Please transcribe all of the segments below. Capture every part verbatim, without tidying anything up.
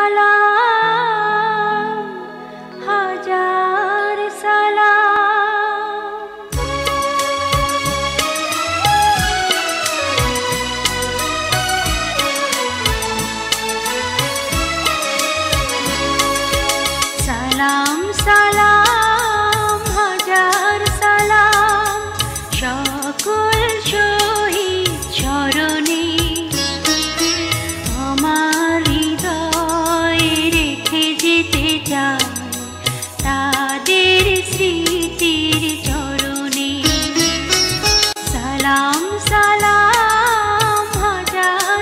সালাম হাজার সালাম সালাম সালাম হাজার সালাম সকল শহীদ চরণে আমার হৃদয়ে রেখে যেতে চাই তাদের স্মৃতির চরণে সালাম সালাম হাজার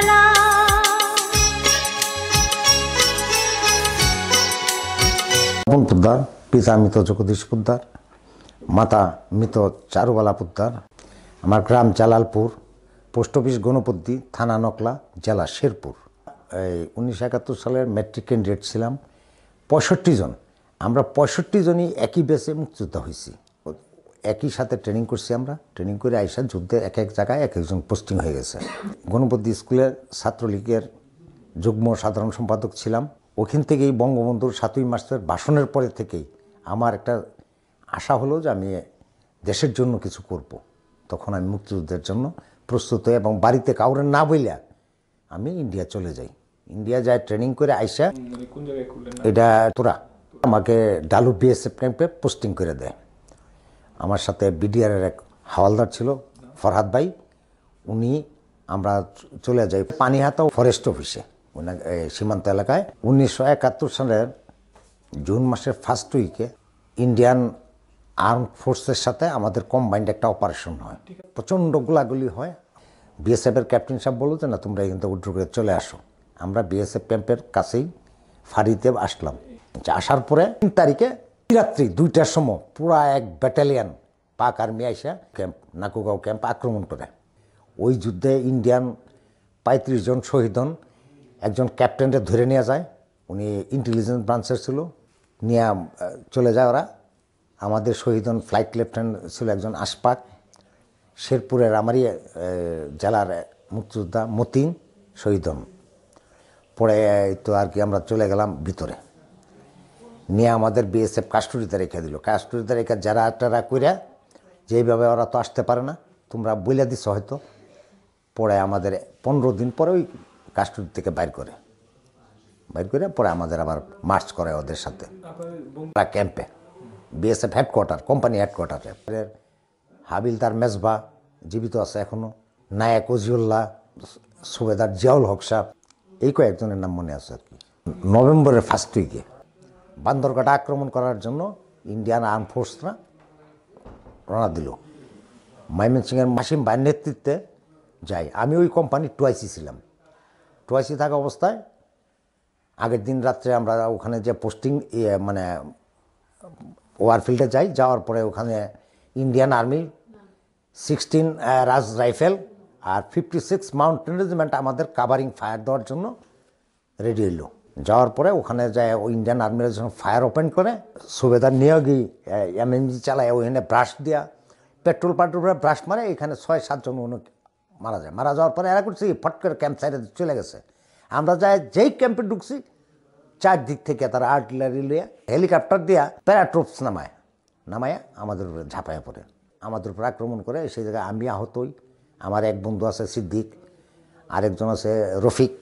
সালাম। পোদ্দার, পিতা মৃত জগদীশ পোদ্দার, মাতা মৃত চারুবালা পোদ্দার। আমার গ্রাম জালালপুর, পোস্ট অফিস গণপদ্দি, থানা নকলা, জেলা শেরপুর। এই উনিশশো একাত্তর সালের ম্যাট্রিক ক্যান্ডিডেট ছিলাম। পঁয়ষট্টি জন, আমরা পঁয়ষট্টি জনই একই বেসে মুক্তিযোদ্ধা হয়েছি। একই সাথে ট্রেনিং করছি। আমরা ট্রেনিং করে আইসা যুদ্ধে এক এক জায়গায় এক একজন পোস্টিং হয়ে গেছে। গণপদ্দি স্কুলের ছাত্রলীগের যুগ্ম সাধারণ সম্পাদক ছিলাম। ওখান থেকেই বঙ্গবন্ধুর সাতই মার্চের ভাষণের পরে থেকেই আমার একটা আশা হলো যে আমি দেশের জন্য কিছু করব। তখন আমি মুক্তিযুদ্ধের জন্য প্রস্তুত হই এবং বাড়িতে কাউরে না বইলা আমি ইন্ডিয়া চলে যাই। ইন্ডিয়া যায় ট্রেনিং করে আইসা এটা তোরা আমাকে ডালু বিএসএফ ক্যাম্পে পোস্টিং করে দেয়। আমার সাথে বিডিআরের এক হাওলদার ছিল ফরহাদ ভাই, উনি আমরা চলে যাই পানিহাতা ফরেস্ট অফিসে সীমান্ত এলাকায়। উনিশশো একাত্তর সালের জুন মাসের ফার্স্ট উইকে ইন্ডিয়ান আর্ম ফোর্সের সাথে আমাদের কম্বাইন্ড একটা অপারেশন হয়। প্রচণ্ড গোলাগুলি হয়। বিএসএফের ক্যাপ্টেন সাহেব বলল যে না তোমরা এখান থেকে উড্র করে চলে আসো। আমরা বিএসএফ ক্যাম্পের কাছেই ফাঁড়িতে আসলাম। আসার পরে তিন তারিখে রাত্রি দুইটার সময় পুরা এক ব্যাটালিয়ান পাক আর্মি আইসা ক্যাম্প নাকুগাঁও ক্যাম্প আক্রমণ করে। ওই যুদ্ধে ইন্ডিয়ান পঁয়ত্রিশ জন শহীদ হন। একজন ক্যাপ্টেনকে ধরে নিয়ে যায়, উনি ইন্টেলিজেন্স ব্রাঞ্চের ছিল, নিয়ে চলে যায় ওরা। আমাদের শহীদ হন ফ্লাইট লেফটেন্যান্ট ছিল একজন আশপাক। শেরপুরের আমারই জেলার মুক্তিযোদ্ধা মতিন শহীদ হন। পরে তো আর কি আমরা চলে গেলাম ভিতরে, নিয়ে আমাদের বিএসএফ কাস্টডিতে রেখে দিল। কাস্টডিতে রেখে যারা টারা কইরা যেইভাবে ওরা তো আসতে পারে না, তোমরা বইলা দিছ হয়তো। পরে আমাদের পনেরো দিন পরে ওই কাস্টডি থেকে বাইর করে বাইর করে পরে আমাদের আবার মার্চ করে ওদের সাথে ক্যাম্পে, বিএসএফ হেডকোয়ার্টার, কোম্পানি হেডকোয়ার্টারে। হাবিলদার মেজবা জীবিত আছে এখনও, নায়ক ওজিউল্লাহ, সুবেদার জিয়াউল হক সাহেব, এই কয়েকজনের নাম মনে আছে আর কি। নভেম্বরের ফার্স্ট উইকে বান্দরঘাটা আক্রমণ করার জন্য ইন্ডিয়ান আর্ম ফোর্সরা রওনা দিল। ময়মনসিংহের মাসিম ভাইয়ের নেতৃত্বে যাই। আমি ওই কোম্পানির টুয়াইসি ছিলাম। টুয়াইসি থাকা অবস্থায় আগের দিন রাত্রে আমরা ওখানে যে পোস্টিং মানে ওয়ারফিল্ডে যাই। যাওয়ার পরে ওখানে Indian army sixteen Raj rifle আর ফিফটি সিক্স মাউন্টেন রেজিমেন্ট আমাদের কাভারিং ফায়ার দেওয়ার জন্য রেডি হইল। যাওয়ার পরে ওখানে যায় ওই ইন্ডিয়ান আর্মিরা যখন ফায়ার ওপেন করে, সুবেদার নিয়োগী এমএনজি চালায়, ওইখানে ব্রাশ দেওয়া পেট্রোল পাট্রোল ব্রাশ মারে, এখানে ছয় সাতজন উনি মারা যায়। মারা যাওয়ার পরে এরা করছি ফট করে ক্যাম্প সাইডে চলে গেছে। আমরা যাই যেই ক্যাম্পে ঢুকছি চারদিক থেকে তারা আর্টিলারি লিয়ে হেলিকপ্টার দিয়া প্যারাট্রুপস নামায় নামায় আমাদের উপরে ঝাঁপায় পড়ে, আমাদের উপরে আক্রমণ করে। সেই জায়গায় আমি আহত হই, আমার এক বন্ধু আছে সিদ্দিক, আরেকজন আছে রফিক,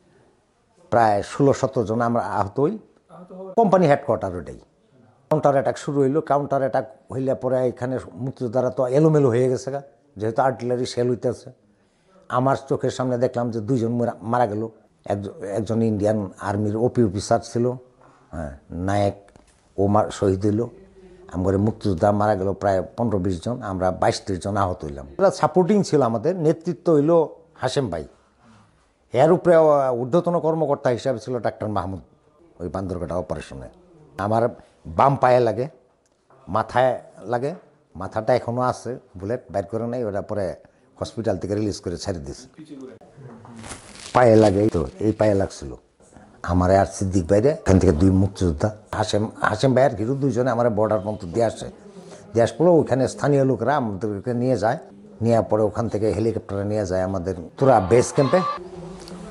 প্রায় ষোলো সতেরো জন আমরা আহত হই। কোম্পানি হেডকোয়ার্টার ওটাই। কাউন্টার অ্যাটাক শুরু হইলো। কাউন্টার অ্যাটাক হইলে পরে এখানে মুক্তিযোদ্ধারা তো এলোমেলো হয়ে গেছে গা, যেহেতু আর্টিলারি শেল হইতেছে। আমার চোখের সামনে দেখলাম যে দুইজন মারা গেল। একজন একজন ইন্ডিয়ান আর্মির ওপি অফিসার ছিল, হ্যাঁ নায়ক, ও মার শহীদ হইল। আমাদের মুক্তিযোদ্ধা মারা গেল প্রায় পনেরো বিশ জন, আমরা বাইশ ত্রিশ জন আহত হইলাম। সাপোর্টিং ছিল আমাদের, নেতৃত্ব হইল হাশেম ভাই। এর উপরে ঊর্ধ্বতন কর্মকর্তা হিসাবে ছিল ডাক্তার মাহমুদ ওই বান্দরঘাটা অপারেশনে। আমার বাম পায়ে লাগে, মাথায় লাগে, মাথাটা এখনও আছে, বুলেট বাইর করে নাই, ওটা পরে হসপিটাল থেকে রিলিজ করে ছেড়ে দিয়েছে। পায়ে লাগে, তো এই পায়ে লাগছিল আমার আর সিদ্দিক বাইরে। এখান থেকে দুই মুক্তিযোদ্ধা হাসেম হাসেম ভাইয়ের হিরো দুইজনে আমার বর্ডার পর্যন্ত দিয়ে আসে। দিয়ে আস পরে ওইখানে স্থানীয় লোকরা আমাদেরকে নিয়ে যায়, নিয়ে পরে ওখান থেকে হেলিকপ্টারে নিয়ে যায় আমাদের তোরা বেস ক্যাম্পে।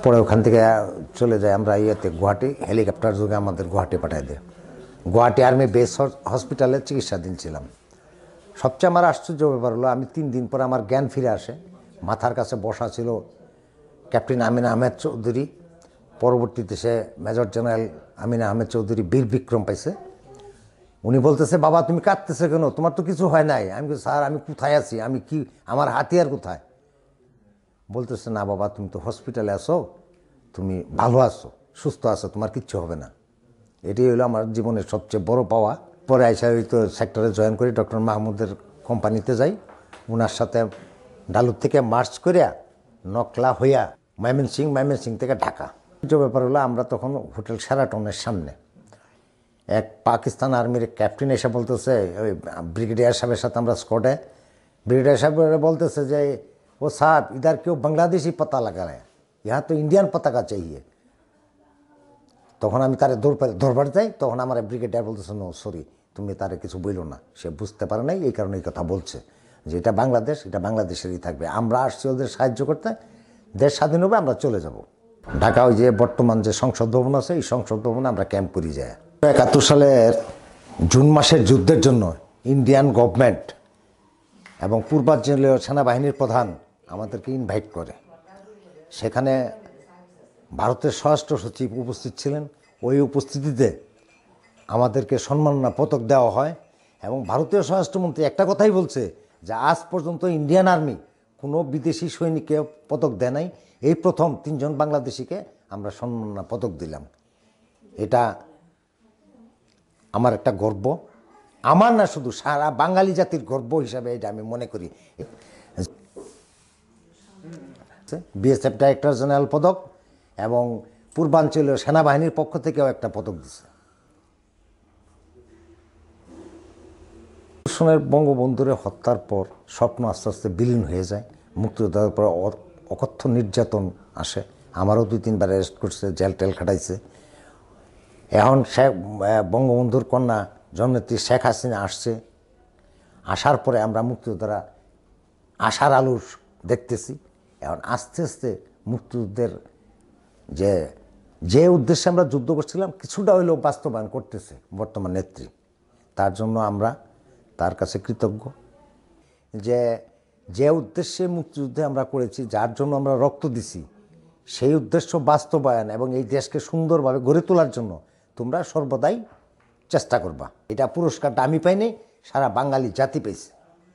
পরে ওখান থেকে চলে যাই আমরা ইয়েতে গুয়াহাটি, হেলিকপ্টার যোগে আমাদের গুয়াহাটি পাঠায় দেয়। গুয়াহাটি আর্মি বেস হসপিটালে চিকিৎসাধীন ছিলাম। সবচেয়ে আমার আশ্চর্য ব্যাপার হলো আমি তিন দিন পরে আমার জ্ঞান ফিরে আসে। মাথার কাছে বসা ছিল ক্যাপ্টেন আমিন আহমেদ চৌধুরী, পরবর্তীতে সে মেজর জেনারেল আমিন আহমেদ চৌধুরী বীর বিক্রম পাইছে। উনি বলতেছে, বাবা তুমি কাঁদতেছে কেন, তোমার তো কিছু হয় নাই। আমি বলি, স্যার আমি কোথায় আছি, আমি কি, আমার হাতিয়ার কোথায়? বলতেছে, না বাবা তুমি তো হসপিটালে আছো, তুমি ভালো আছো, সুস্থ আছো, তোমার কিচ্ছু হবে না। এটাই হলো আমার জীবনের সবচেয়ে বড় পাওয়া। পরে আইসা ওই তো সেক্টরে জয়েন করি, ডক্টর মাহমুদের কোম্পানিতে যাই। ওনার সাথে ডালুর থেকে মার্চ করিয়া নকলা হইয়া ময়মনসিং, ময়মনসিং থেকে ঢাকা। যে ব্যাপার হলো আমরা তখন হোটেল শেরাটনের সামনে এক পাকিস্তান আর্মির ক্যাপ্টেন এসে বলতেছে, ওই ব্রিগেডিয়ার সাহেবের সাথে আমরা স্কোয়াডে, ব্রিগেডিয়ার সাহেব বলতেছে যে ও সাহেব ইধার কেউ বাংলাদেশি পতা লাগা है, यहाँ তো ইন্ডিয়ান পতাকা চাইয়ে। তখন আমি তারে ধরবার যাই, তখন আমার ব্রিগেডিয়ার বলতেছে, নো সরি তুমি তারে কিছু বইল না, সে বুঝতে পারে নাই, এই কারণে এই কথা বলছে যে এটা বাংলাদেশ, এটা বাংলাদেশেরই থাকবে, আমরা আসছি ওদের সাহায্য করতে, দেশ স্বাধীন হবে আমরা চলে যাব। ঢাকা ওই যে বর্তমান যে সংসদ ভবন আছে, এই সংসদ ভবনে আমরা ক্যাম্প করি যাই। একাত্তর সালের জুন মাসের যুদ্ধের জন্য ইন্ডিয়ান গভর্নমেন্ট এবং পূর্বাঞ্চলীয় সেনাবাহিনীর প্রধান আমাদেরকে ইনভাইট করে। সেখানে ভারতের স্বরাষ্ট্র সচিব উপস্থিত ছিলেন। ওই উপস্থিতিতে আমাদেরকে সম্মাননা পদক দেওয়া হয় এবং ভারতীয় স্বরাষ্ট্রমন্ত্রী একটা কথাই বলছে যে আজ পর্যন্ত ইন্ডিয়ান আর্মি কোনো বিদেশি সৈনিককে পদক দেয় নাই, এই প্রথম তিনজন বাংলাদেশিকে আমরা সম্মাননা পদক দিলাম। এটা আমার একটা গর্ব, আমার না শুধু সারা বাঙালি জাতির গর্ব হিসাবে এটা আমি মনে করি। বিএসএফ ডাইরেক্টর জেনারেল পদক এবং পূর্বাঞ্চলীয় সেনাবাহিনীর পক্ষ থেকেও একটা পদক দিচ্ছে। বঙ্গবন্ধুর হত্যার পর স্বপ্ন আস্তে আস্তে বিলীন হয়ে যায়। মুক্তিযোদ্ধার পর অকথ্য নির্যাতন আসে, আমারও দুই তিনবার অ্যারেস্ট করছে, জেল টেল খাটাইছে। এখন শেখ বঙ্গবন্ধুর কন্যা জননেত্রী শেখ হাসিনা আসছে, আসার পরে আমরা মুক্তিযোদ্ধারা আশার আলো দেখতেছি। এখন আস্তে আস্তে মুক্তিযুদ্ধের যে যে উদ্দেশ্যে আমরা যুদ্ধ করছিলাম কিছুটা হইলেও বাস্তবায়ন করতেছে বর্তমান নেত্রী। তার জন্য আমরা তার কাছে কৃতজ্ঞ যে যে উদ্দেশ্যে মুক্তিযুদ্ধে আমরা করেছি, যার জন্য আমরা রক্ত দিছি, সেই উদ্দেশ্য বাস্তবায়ন এবং এই দেশকে সুন্দরভাবে গড়ে তোলার জন্য তোমরা সর্বদাই চেষ্টা করবা। এটা পুরস্কারটা আমি পাইনি, সারা বাঙালি জাতি পেয়েছে।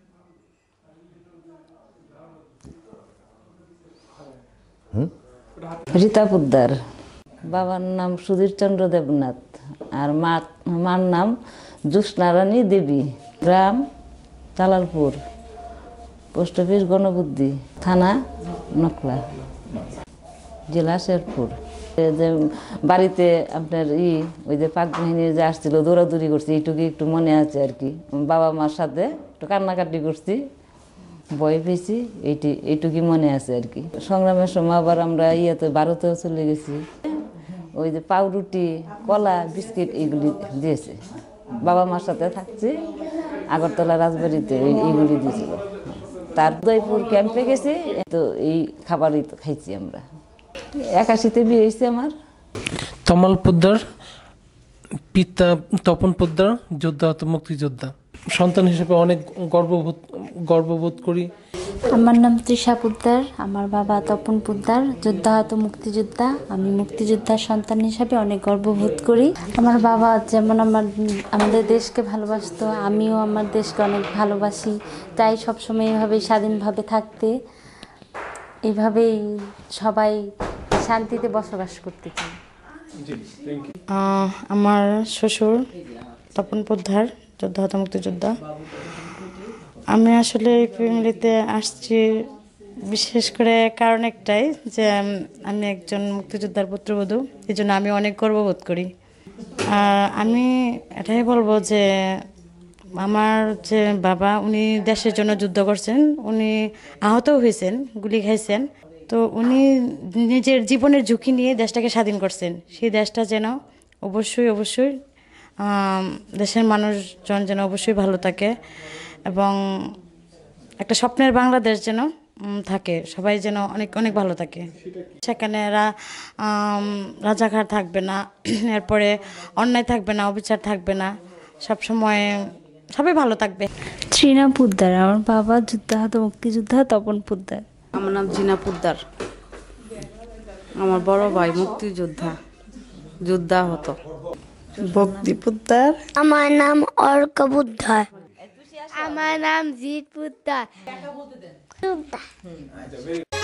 রীতা পোদ্দার, বাবার নাম সুধীর চন্দ্র দেবনাথ, আর মা মার নাম জ্যোৎস্নারানী দেবী। গ্রাম জালালপুর, পোস্ট অফিস গণবুদ্ধি, থানা নকলা, জেলা শেরপুর। যে বাড়িতে আপনার ই ওই যে পাক বাহিনীর যে আসছিল, দৌড়াদৌড়ি করছি, এইটুকু একটু মনে আছে আর কি। বাবা মার সাথে একটু কান্নাকাটি করছি, ভয় পেয়েছি, এইটি এইটুকুই মনে আছে আর কি। সংগ্রামের সময় আবার আমরা ইয়েতে ভারতেও চলে গেছি। ওই যে পাউরুটি, কলা, বিস্কিট এইগুলি দিয়েছে। বাবা মার সাথে থাকছি, আগরতলা রাজবাড়িতে এইগুলি দিয়েছিল। তার উদয়পুর ক্যাম্পে গেছি, তো এই খাবারই তো খাইছি আমরা। একাশিতে বিয়ে হয়েছে আমার। তমাল পোদ্দার, পিতা তপন পোদ্দার, যোদ্ধা হত মুক্তিযোদ্ধা। সন্তান হিসেবে অনেক গর্ববোধ গর্ববোধ করি। আমার নাম তৃষা পোদ্দার, আমার বাবা তপন পোদ্দার, যোদ্ধাহত মুক্তিযোদ্ধা। আমি মুক্তিযোদ্ধার সন্তান হিসাবে অনেক গর্ববোধ করি। আমার বাবা যেমন আমার আমাদের দেশকে ভালোবাসতো, আমিও আমার দেশকে অনেক ভালোবাসি, তাই সবসময় এভাবে স্বাধীনভাবে থাকতে, এভাবেই সবাই শান্তিতে বসবাস করতে চাই। আমার শ্বশুর তপন পোদ্দার, যোদ্ধাহত মুক্তিযোদ্ধা। আমি আসলে এই ফ্যামিলিতে আসছি বিশেষ করে কারণ একটাই, যে আমি একজন মুক্তিযোদ্ধার পুত্রবধূ, এই জন্য আমি অনেক গর্ববোধ করি। আর আমি এটাই বলবো যে আমার যে বাবা, উনি দেশের জন্য যুদ্ধ করছেন, উনি আহতও হয়েছেন, গুলি খাইছেন, তো উনি নিজের জীবনের ঝুঁকি নিয়ে দেশটাকে স্বাধীন করছেন। সেই দেশটা যেন অবশ্যই অবশ্যই দেশের মানুষজন যেন অবশ্যই ভালো থাকে এবং একটা স্বপ্নের বাংলাদেশ যেন উম, থাকে, সবাই যেন অনেক অনেক ভালো থাকে। সেখানে রা- আম, রাজাকার থাকবে না, এরপরে অন্যায় থাকবে না, অবিচার থাকবে না, সবসময় সবাই ভালো থাকবে। তৃণা পোদ্দার, আমার বাবা যুদ্ধাহত মুক্তিযোদ্ধা তপন পোদ্দার। আমার নাম জিনা পোদ্দার, আমার বড় ভাই মুক্তিযোদ্ধা, যোদ্ধা হতো। ভক্তি পোদ্দার। আমার নাম অর্ক পোদ্দার। আমার নাম জিৎ পোদ্দার।